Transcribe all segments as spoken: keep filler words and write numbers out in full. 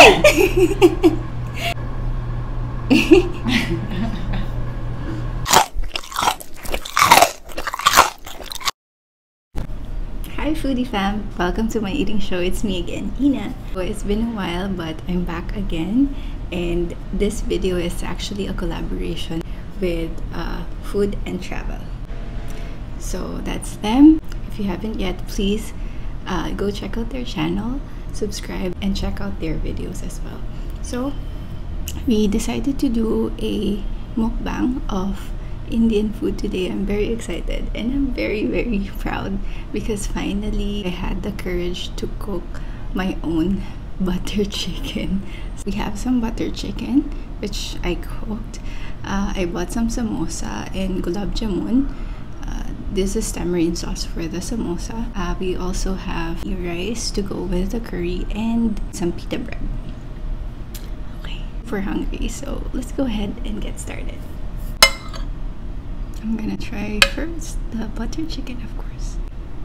Hi foodie fam, welcome to my eating show. It's me again, Ina. So it's been a while, but I'm back again, and this video is actually a collaboration with uh, Food and Travel. So that's them. If you haven't yet, please uh, go check out their channel, subscribe, and check out their videos as well. So we decided to do a mukbang of Indian food today. I'm very excited and I'm very very proud because finally I had the courage to cook my own butter chicken. So we have some butter chicken which I cooked. Uh, I bought some samosa and gulab jamun. Uh, this is tamarind sauce for the samosa. Uh, we also have rice to go with the curry and some pita bread. Okay, we're hungry, so let's go ahead and get started. I'm gonna try first the butter chicken, of course.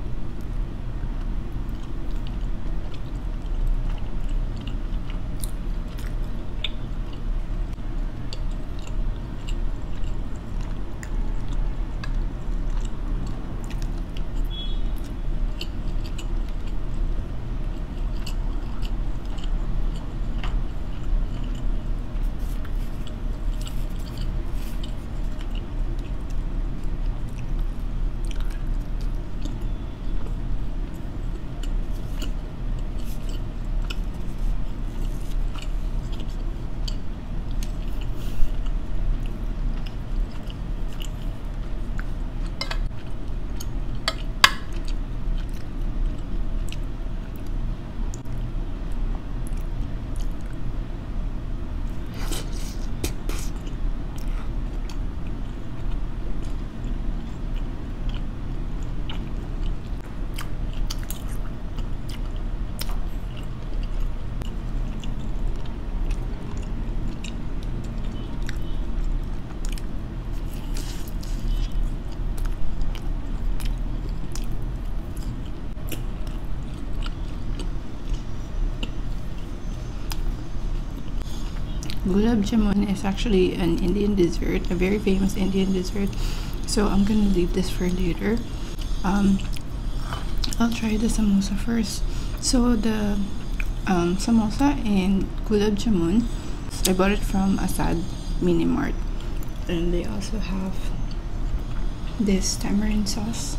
Gulab jamun is actually an Indian dessert, a very famous Indian dessert. So I'm gonna leave this for later. Um, I'll try the samosa first. So the um, samosa and gulab jamun, I bought it from Asad Mini Mart, and they also have this tamarind sauce.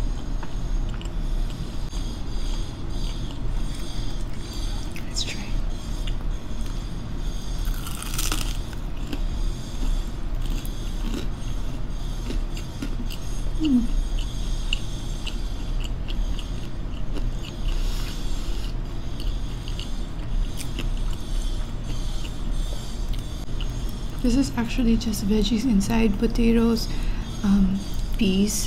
Let's try. Mm. This is actually just veggies inside: potatoes, um, peas,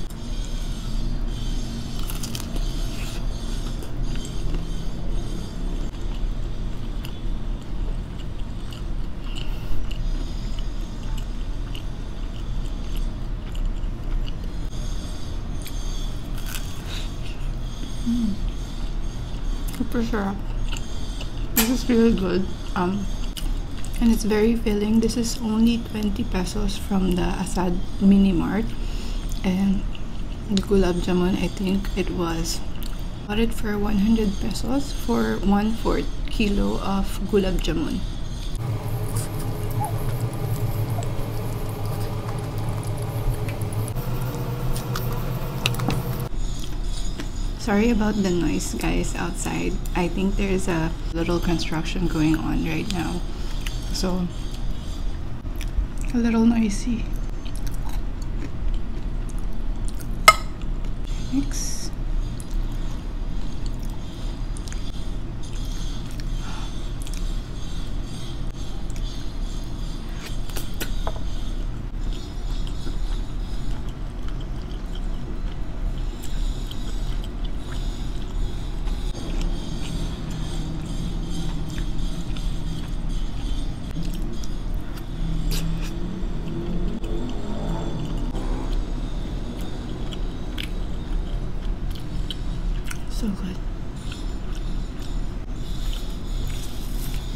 mm. super syrup. This is really good. Um, and it's very filling. This is only twenty pesos from the Asad Mini Mart, and the gulab jamun, I think it was bought it for one hundred pesos for one fourth kilo of gulab jamun. Sorry about the noise, guys, outside. I think there's a little construction going on right now, so a little noisy. Mix. So good.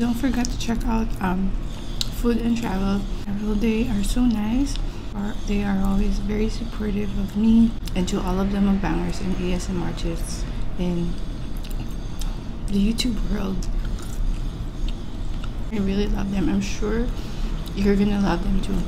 Don't forget to check out um, Food and Travel. They are so nice. They are always very supportive of me and to all of the mukbangers and A S M R artists in the YouTube world. I really love them. I'm sure you're gonna love them too.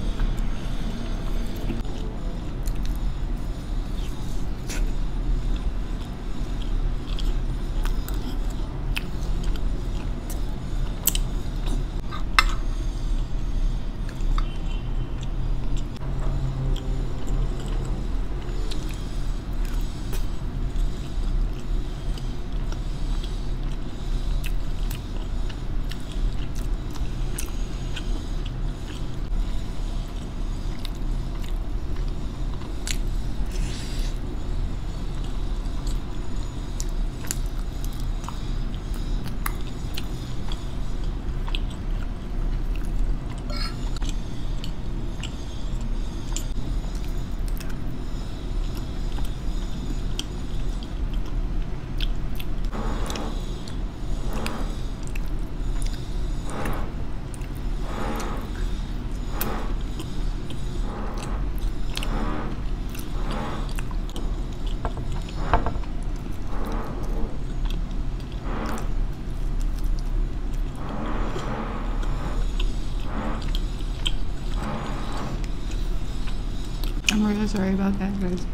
I'm really sorry about that, guys.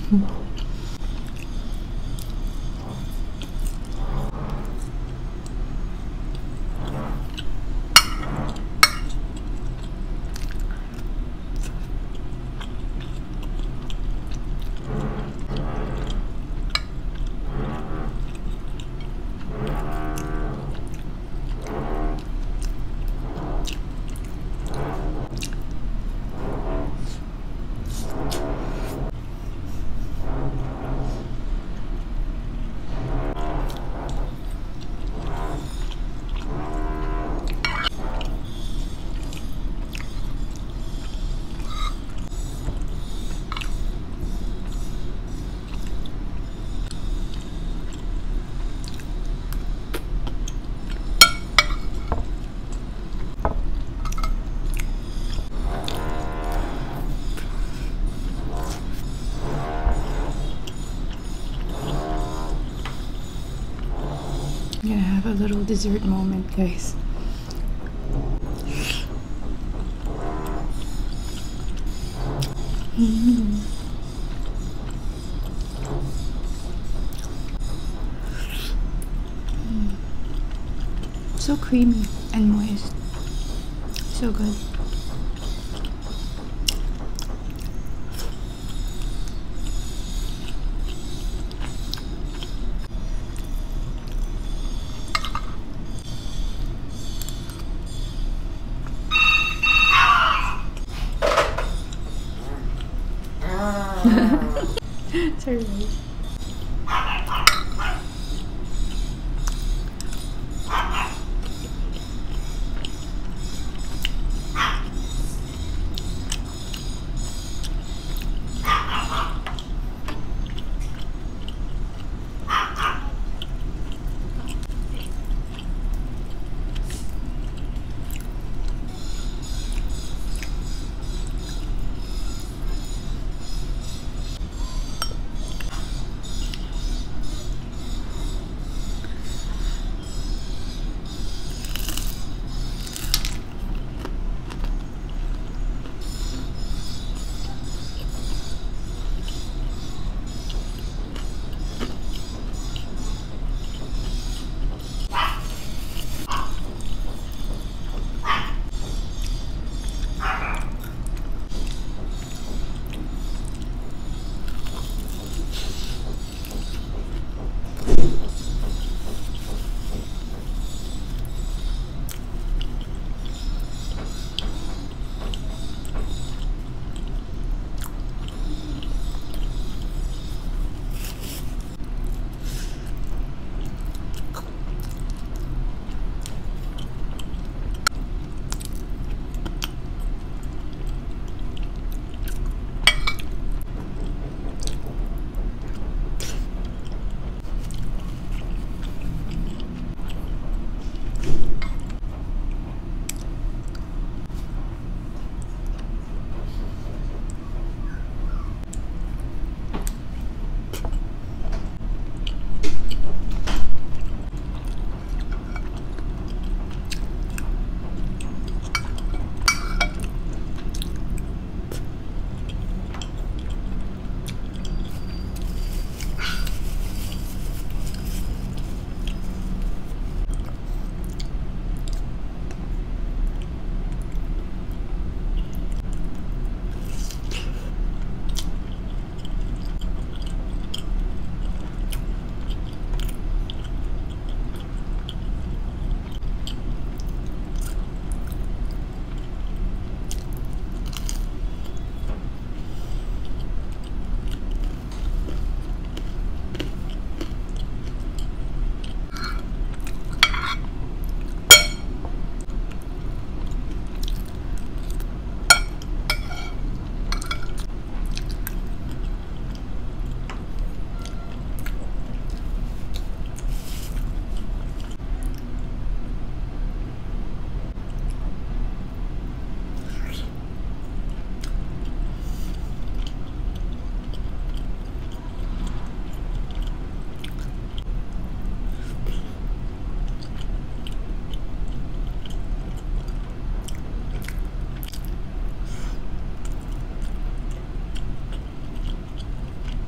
I'm gonna have a little dessert moment, guys. Mm. Mm. So creamy and moist. So good. Sorry.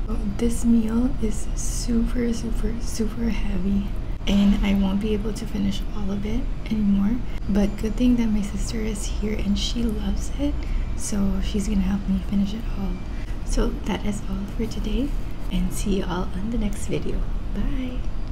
So this meal is super, super, super heavy, and I won't be able to finish all of it anymore. But good thing that my sister is here and she loves it, so she's gonna help me finish it all. So that is all for today, and see you all on the next video. Bye!